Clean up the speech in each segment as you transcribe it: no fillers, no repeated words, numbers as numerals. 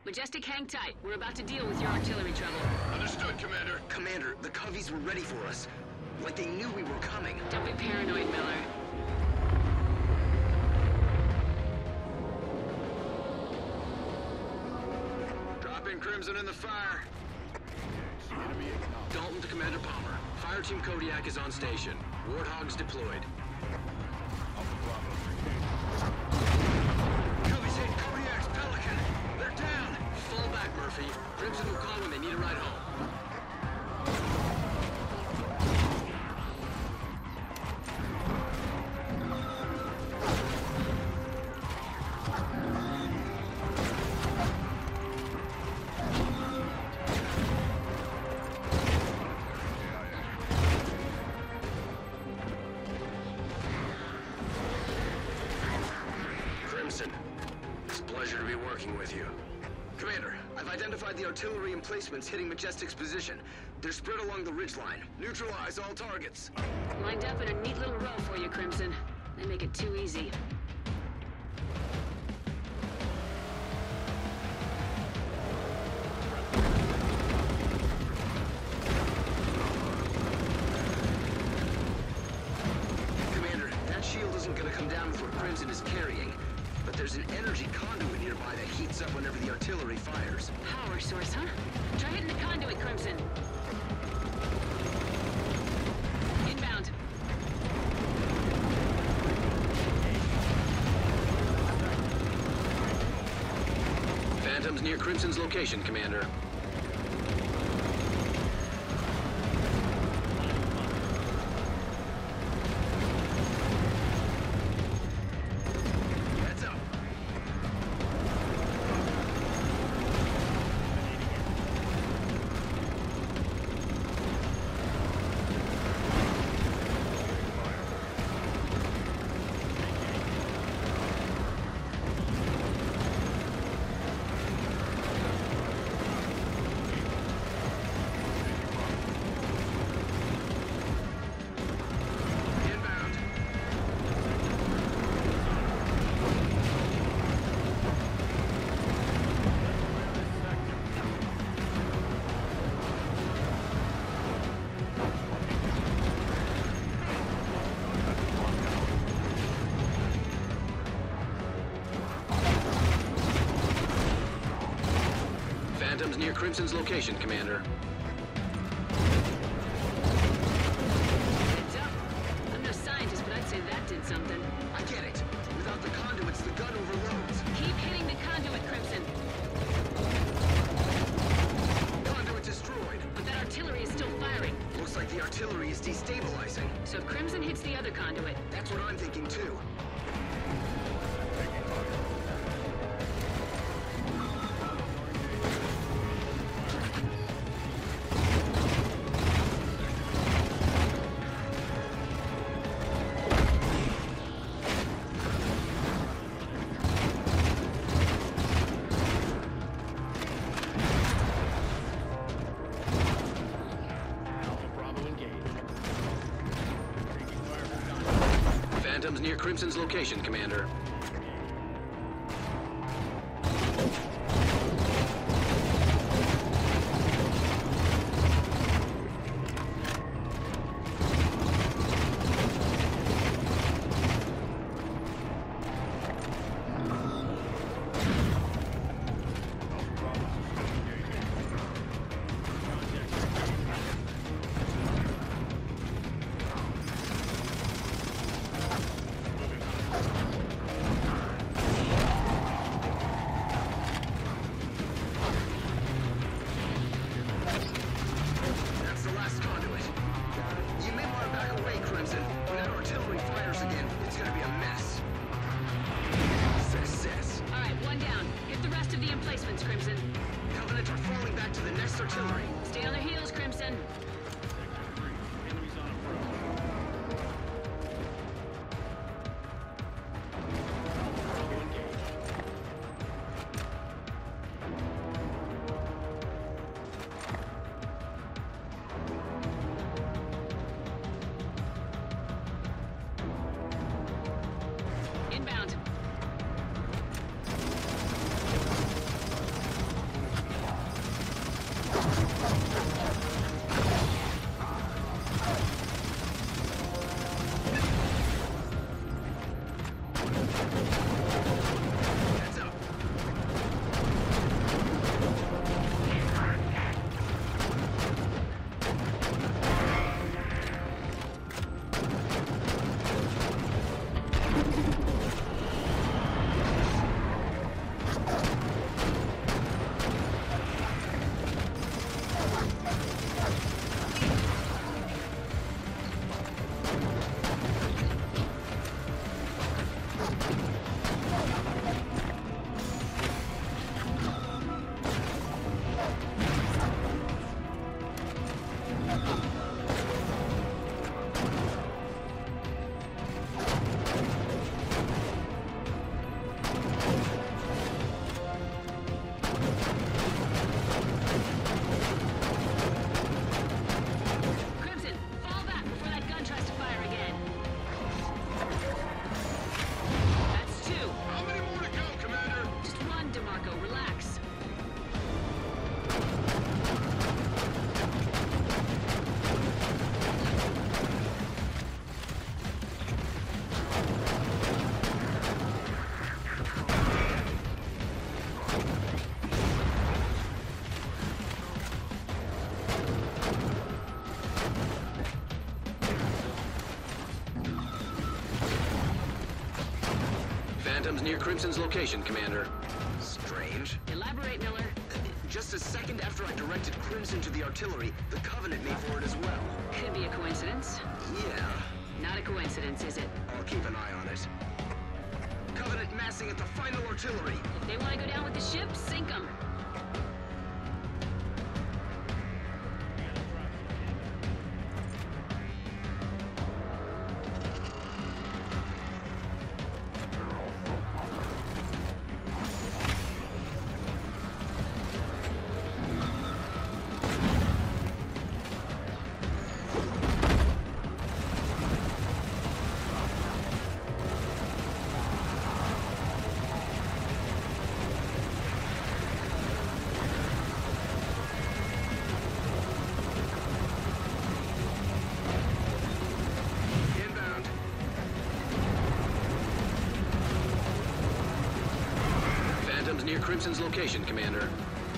Majestic, hang tight. We're about to deal with your artillery trouble. Understood, Commander. Commander, the Coveys were ready for us. Like they knew we were coming. Don't be paranoid, Miller. Dropping Crimson in the fire. Dalton to Commander Palmer. Fire Team Kodiak is on station. Warthogs deployed. Coveys hit Kodiak's Pelican. They're down. Fall back, Murphy. Crimson will call when they need a ride home. It's a pleasure to be working with you. Commander, I've identified the artillery emplacements hitting Majestic's position. They're spread along the ridgeline. Neutralize all targets. Lined up in a neat little row for you, Crimson. They make it too easy. Commander, that shield isn't gonna come down with what Crimson is carrying. But there's an energy conduit nearby that heats up whenever the artillery fires. Power source, huh? Try hitting the conduit, Crimson. Inbound. Phantoms near Crimson's location, Commander. Phantoms near Crimson's location, Commander. Heads up. I'm no scientist, but I'd say that did something. I get it. Without the conduits, the gun overloads. Keep hitting the conduit, Crimson. Conduit destroyed. But that artillery is still firing. Looks like the artillery is destabilizing. So if Crimson hits the other conduit... That's what I'm thinking too. Phantoms near Crimson's location, Commander. Stay on their heels, Crimson. near Crimson's location, Commander. Strange. Elaborate, Miller. Just a second after I directed Crimson to the artillery, the Covenant made for it as well. Could be a coincidence. Yeah. Not a coincidence, is it? I'll keep an eye on it. Covenant massing at the final artillery. If they want to go down with the ship, sink them. Near Crimson's location, Commander.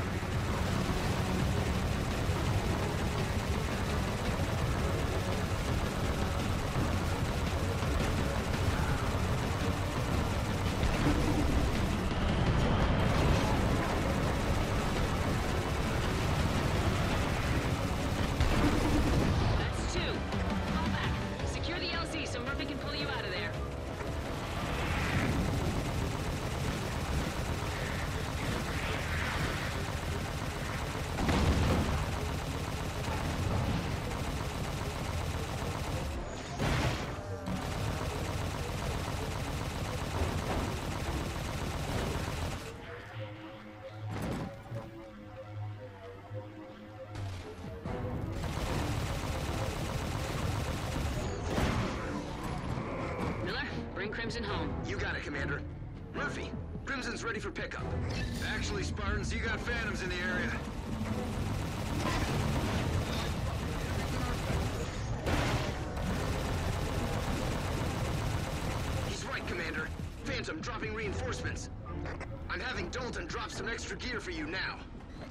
That's two. Fall back. Secure the LZ so Murphy can pull you out of there. Bring Crimson home. You got it, Commander. Murphy, Crimson's ready for pickup. Actually, Spartans, you got Phantoms in the area. He's right, Commander. Phantom dropping reinforcements. I'm having Dalton drop some extra gear for you now.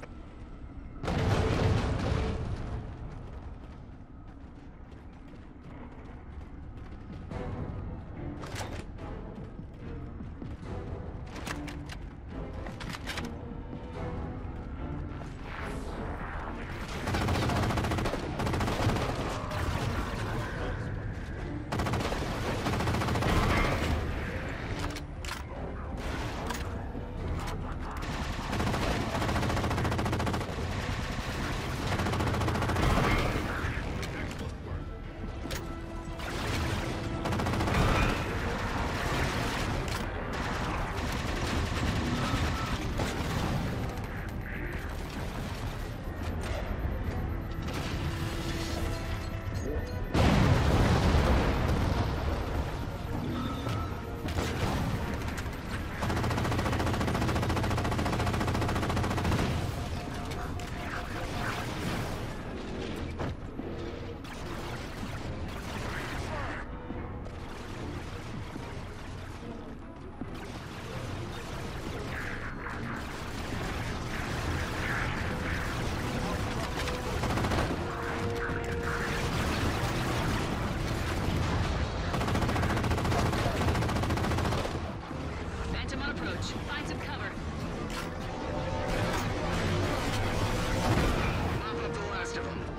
Find some cover. Mop up the last of them.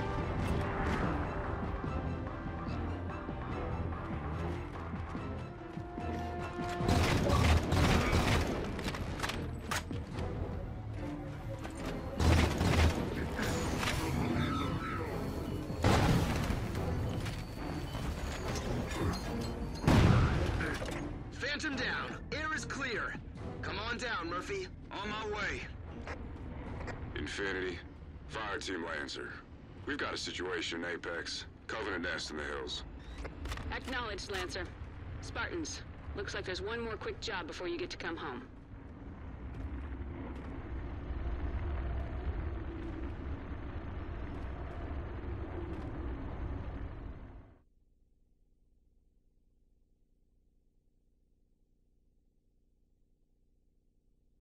Phantom down. Air is clear. Come on down, Murphy. On my way. Infinity. Fire Team Lancer. We've got a situation in Apex. Covenant nest in the hills. Acknowledged, Lancer. Spartans. Looks like there's one more quick job before you get to come home.